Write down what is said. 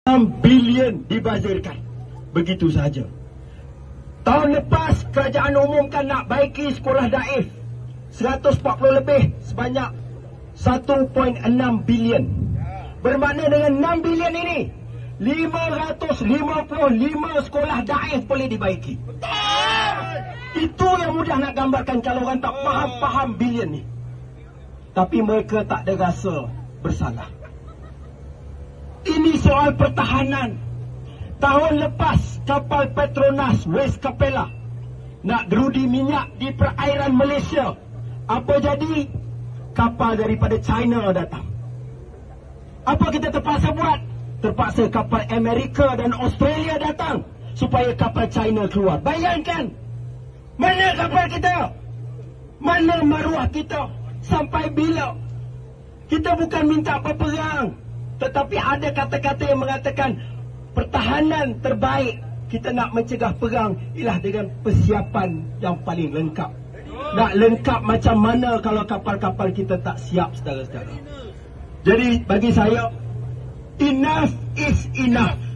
6 bilion dibazirkan. Begitu saja. Tahun lepas kerajaan umumkan nak baiki sekolah daif 140 lebih sebanyak 1.6 bilion. Bermakna dengan 6 bilion ini 555 sekolah daif boleh dibaiki. Itu yang mudah nak gambarkan kalau orang tak faham bilion ni. Tapi mereka tak ada rasa bersalah. Ini soal pertahanan. Tahun lepas kapal Petronas West Capella nak gerudi minyak di perairan Malaysia. Apa jadi? Kapal daripada China datang. Apa kita terpaksa buat? Terpaksa kapal Amerika dan Australia datang supaya kapal China keluar. Bayangkan, mana kapal kita? Mana maruah kita? Sampai bila? Kita bukan minta berperang, tetapi ada kata-kata yang mengatakan pertahanan terbaik kita nak mencegah perang ialah dengan persiapan yang paling lengkap. Nak lengkap macam mana kalau kapal-kapal kita tak siap, saudara-saudara. Jadi bagi saya, enough is enough.